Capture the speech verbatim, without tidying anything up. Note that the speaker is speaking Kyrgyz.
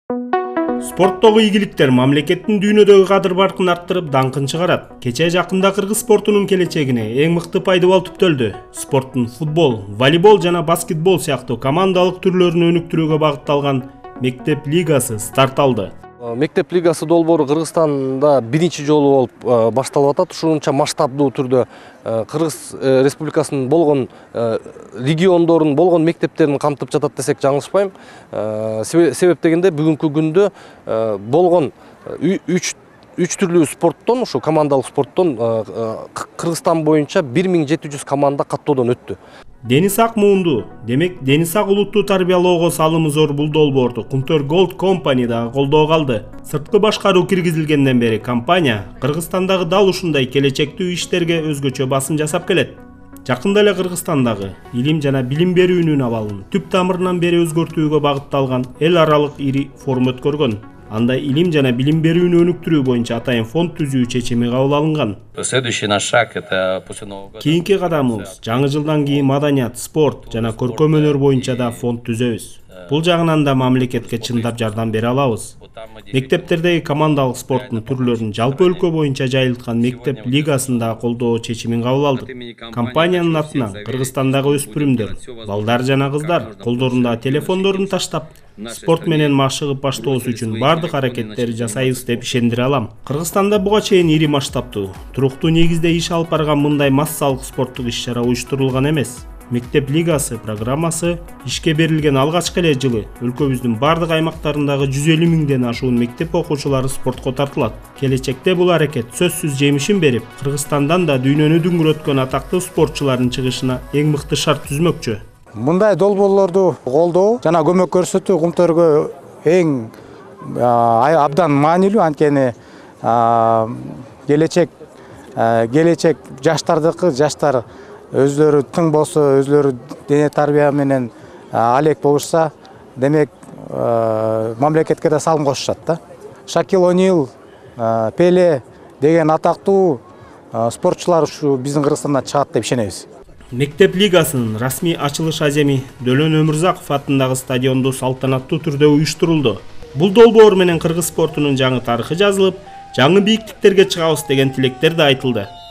Спорттогу ийгиликтер мамлекеттин дүйнөдөгү кадыр баркын арттырып, даңкын чыгарат. Кечээ жакында кыргыз спортунун келечегине эң мыкты пайдабал түптөлдү. Спорттун футбол, волейбол жана баскетбол сыяктуу командалык түрлөрүн өнүктүрүүгө багытталган Мектеп лигасы старт алды. Мектеп лигасы долбоору Кыргызстанда биринчи жолу болуп башталып атат. Ушунча масштабдуу түрдө Кыргыз Республикасынын болгон региондорунун болгон мектептерин камтып жатат десек жаңылышпайм. Себеп дегенде бүгүнкү күндө болгон үч түрлүү спорттон, ушу командалык спорттон Кыргызстан боюнча бир миң жети жүз команда каттоодон өттү. Дениз Ак муунду, демек Дениз Ак улуттуу тарбиялоого салымы зор бул долбоорду Кумтөр Gold Company дагы колдоого алды. Сырткы башкаруу киргизилгенден бери компания Кыргызстандагы дал ушундай келечектүү иштерге өзгөчө басым жасап келет. Жакында эле Кыргызстандагы илим жана билим берүүнүн абалын түп тамырынан бери өзгөртүүгө багытталган эл аралык ири форум өткөргөн. Анда илим жана билим берүүнү өнүктүрүү боюнча атайын фонд түзүү чечими кабыл алынган. Кийинки кадамыбыз жаңы жылдан кийин маданият, спорт жана көркөм өнөр боюнча да фонд түзөбүз. Бул жагынан да мамлекетке чындап жардам бере алабыз. Мектептердеги командалык спорттун түрлөрүн жалпы өлкө боюнча жайылткан Мектеп лигасын да колдоо чечимин кабыл алдык. Компаниянын атынан Кыргызстандагы өспүрүмдөр, балдар жана кыздар колдорундагы телефондорун таштап, спорт менен машыгып баштоосу үчүн бардык аракеттери жасайбыз деп ишендире алам. Кыргызстанда буга чейин ири масштабтуу, туруктуу негизде иш алып барган мындай массалык спорттук иш-чара уюштурулган эмес. Мектеп лигасы программасы ишке берилген алгачкы эле жылы өлкөбүздүн бардык аймактарындагы жүз элүү миңден ашуун мектеп окуучулары спортко тартылат. Келечекте бул аракет сөзсүз жемишин берип, Кыргызстандан да дүйнөнү дүңгүрөткөн атактуу спортчулардын чыгышына эң мыкты шарт түзмөкчү. Мындай долбоорлорду колдоо жана көмөк көрсөтүү Кумтөргө эң абдан маанилүү, анткени келечек келечек жаштардыкы, жаштар өзлөрү тың болсо, өзлөрү дене тарбия менен алек болушса, демек мамлекетке да салым кошушат да. Шакил О'Нил, Пеле деген атактуу спортчулар ушу биздин Кыргызстандан чыгат деп ишенебиз. Мектеп лигасынын расмий ачылыш аземи Дөлөн Өмүрзаков атындагы стадиондо салтанаттуу түрдө уюштурулду. Бул долбоор менен кыргыз спортунун жаңы тарыхы жазылып, жаңы бийиктиктерге чыгабыз деген тилектер да айтылды.